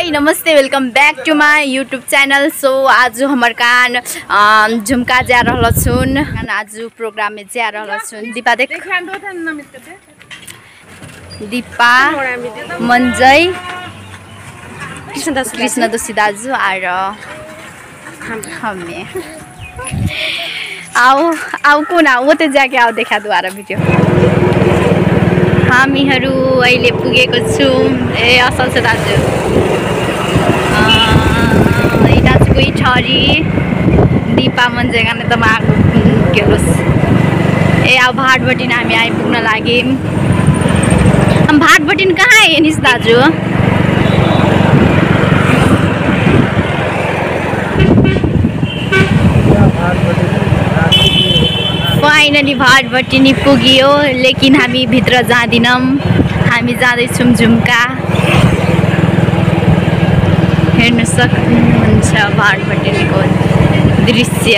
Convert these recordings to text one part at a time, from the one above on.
हाय नमस्ते welcome back to my YouTube channel. So आज हमार कान झुमका जा रहल छुन आज प्रोग्राम में जा रहल छुन। दीपा देख दीपा मंजय कृष्ण दोषी दाजु और हमें आओ आओ कौन आओ वो तो जाके आओ देखा दोबारा भिडियो। हामीहरू अहिले पुगेको छौँ। ए असल छ दाजु। दाजुको छोरी दीपा मन्जे गाने त मागो केलोस्। ए अब भाटबटिन हामी आइपुग्न लाग्यौँ। भाटबटिन कहाँ आयो निस दाजु? फाइनली भाटबटिनी पुग्यो, लेकिन हामी भित्र जाँदिनौँ। हामी जाँदैछौँ झुम्का। हेर्न सक्नुहुन्छ भाटबटिनीको दृश्य।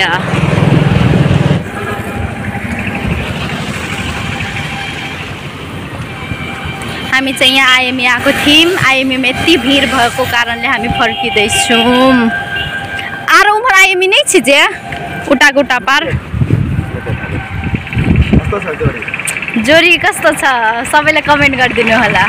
हामी चाहिँ यहाँ आइएमए आएको थियौँ। आइएमएमा यति भिड भएको कारणले हामी फर्किँदैछौँ। आरो उमर आइएमए नै छिजे उटाको उटा पार जोरी कस्तो छ सबैले कमेन्ट गरिदिनु होला।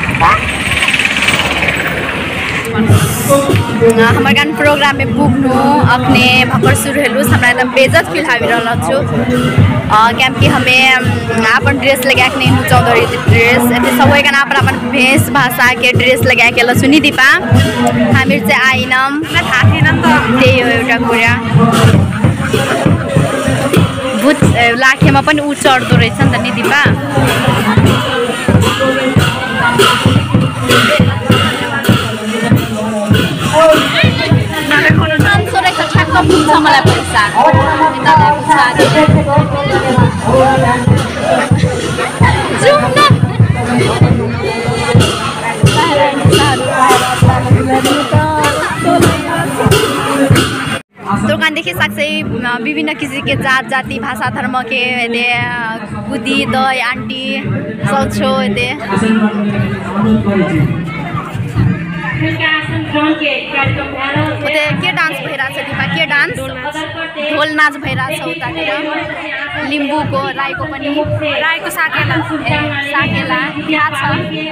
हमारे गान प्रोग्राम में पुग्नु अपने भक्कर शुरू हेलुस हमरा एकदम बेइज्जत फील हावी रहल छु। क्योंकि हमें अपन ड्रेस लगा के नहीं चौधरी ड्रेस एते सबै गाना अपन भेष भाषा के ड्रेस लगा के ल सुनि दीपा हामी चाहिँ आइनम थाहा थिएन त। त्यही हो एउटा कुरा। भूत लाखेमा पनि उ चढ्दो रहेछ नि त नि दीपा। मलाई पैसा दोकान देखि सक्छै विभिन्न किसिमके जात जाति भाषा धर्म के कुदी दही आन्टी सौछो के डान्स भइरहेछ दिपा? के डान्स? ढोल नाच भइरहेछ उतातिर। लिम्बूको राईको पनि राईको साकेला साकेला याद छ।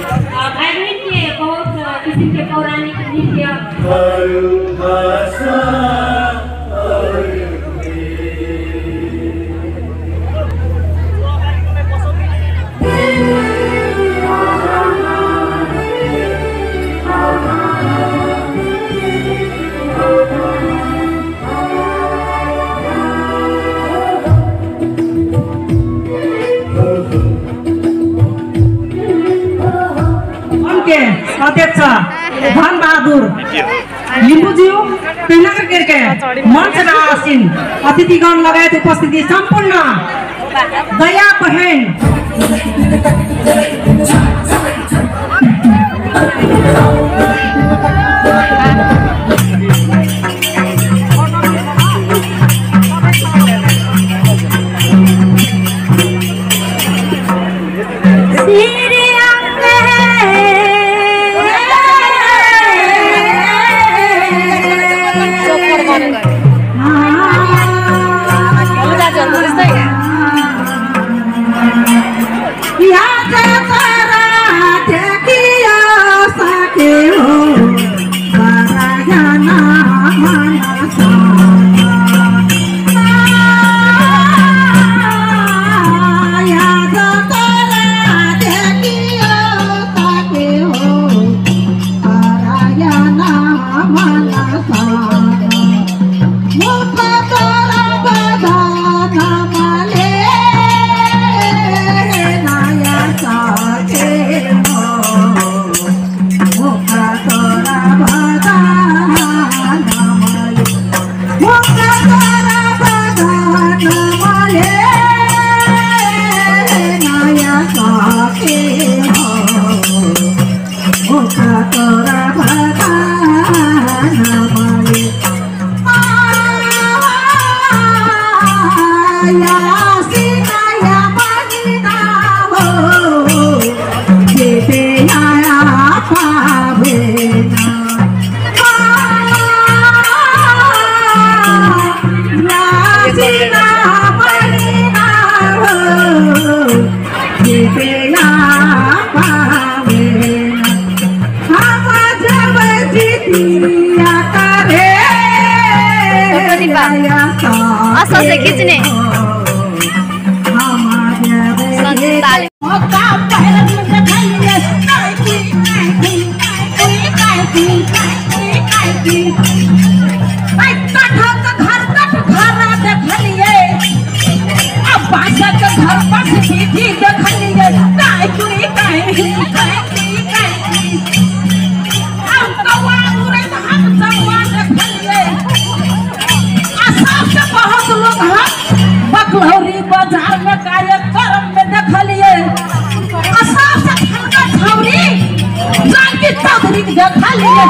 अध्यक्ष धन बहादुर लिम्बूज्यू पेनागर केरके मञ्चमा आसीन अतिथिगण लगायत उपस्थिति सम्पूर्ण दया बहन Yeah, हँस हँस खिच्ने संताले बकलौरी बाजार में कार्यक्रम में देखलिए जानकी चौधरी देखलिए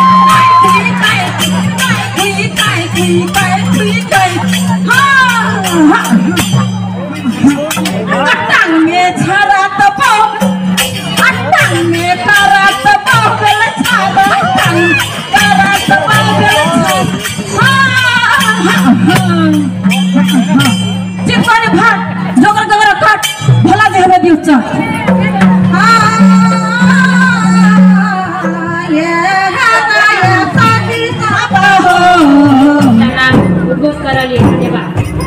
टांग में छड़ा तपो टांग में करा तपो बेल छड़ा टांग करा तपो बेल चिपकाने भाग जोगर गगर काट भला दे हमें दिउचा ये गाना साथी साबा हो ना गुस करली देवा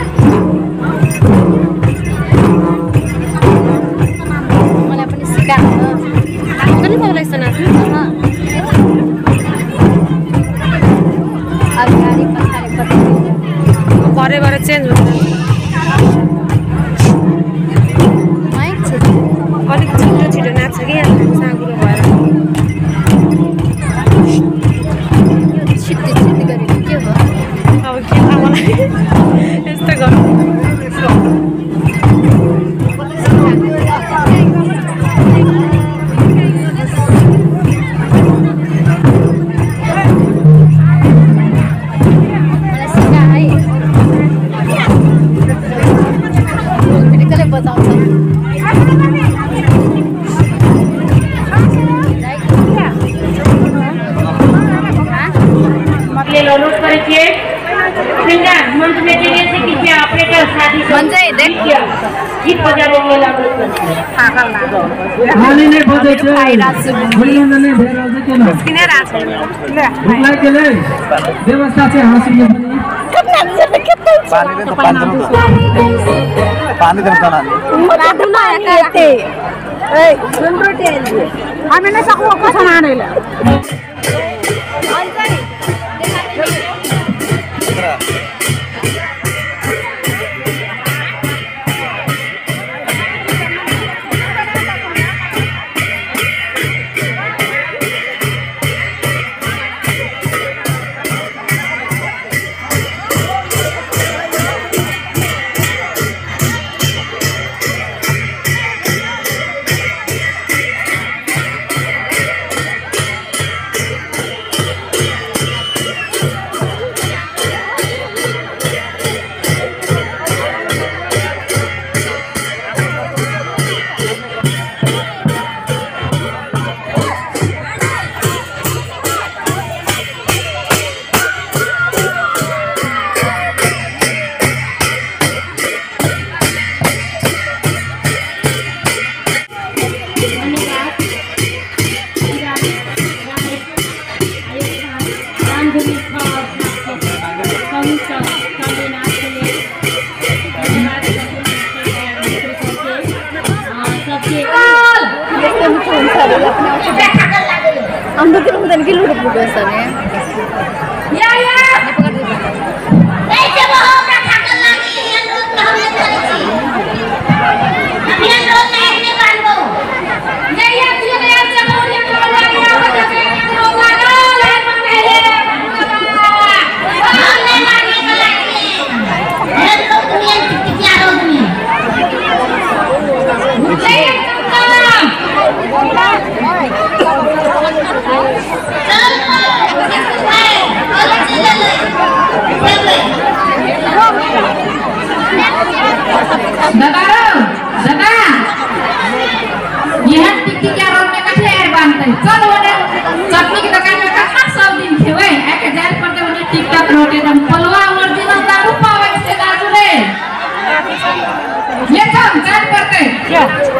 मलाई पनि सिका पनि मलाई सुना अब गाडी पछाडि भरे भरे चेन्ज हुन्छ अलिक छिटो छिटो नाच्छ कि साँगुरो भएर छिट्टी छिट्टी गरेको के भयो अब के थाहा मलाई यस्तो गर्नु गीत बजाने के लिए हानि नहीं बजे छे बोलिए नहीं भेल जे के ना किने राछ बुलाई के ले व्यवस्था से हासिल में बनी पानी दे तना ए सुन रोटी हामी नै सक्नु कसो नानेले अंदर के लोग तनके लूट पुटो सने या ए जब हो का थाकल लागी अनुरोध में हमने करे छी अभी अनुरोध नहीं मानबो या तुझे ने आज जब और ये कर लागी आवाज के अनुरोध लागल है माने हमने मारने के लागी हे लोग दुनिया की क्या हो दुनिया दादा यह टिक्की क्या रोड में कठे यार बांधते चल बोले चटनी की दुकान में कहाँ सब दिन खेवे 1000 पर दे उन्हें टिक्का रोटे दम पलवा और दिन दारू पावे से दारू रे ये काम चाल करते क्या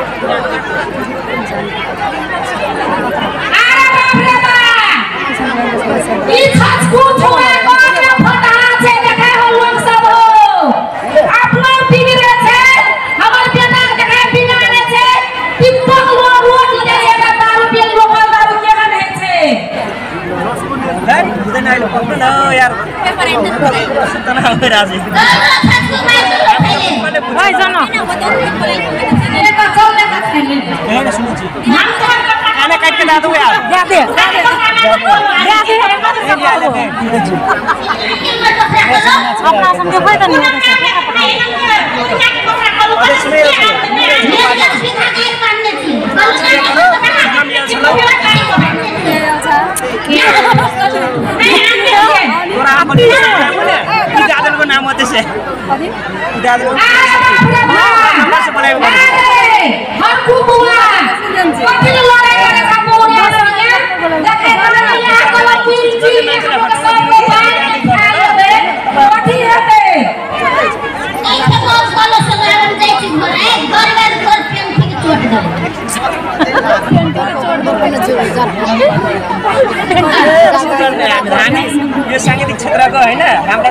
अरे बाप रे बा ई खास कुछ हुआ कौन फटा से देखे हो लोग सब हो खाना काट के ला दो यार अपना समझो कोई तो नहीं दादलको नाम हो त्यसै दादल यो सांगीतिक क्षेत्रको हैन हाम्रो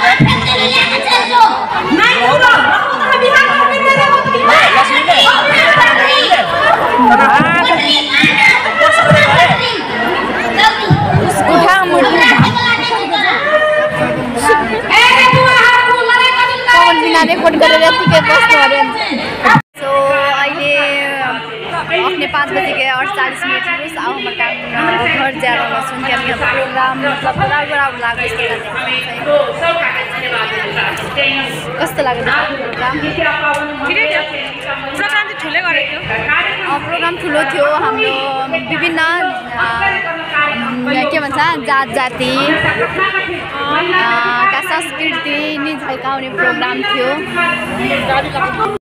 रेकर्ड गरेर यतिकै बस्नु अरे सो अहिले अपने 5 बजे के 48 मिनट बस अब हम काम घर जा रहा सुन के अपने प्रोग्राम मतलब बराबर लाग्यो कस्तो लाग्यो प्रोग्राम प्रोग्राम चाहिँ ठुलै गरेको थियो प्रोग्राम ठुलो थियो हाम्रो विभिन्न के भन्छ जात जाति का संस्कृति नि झल्काउने प्रोग्राम थियो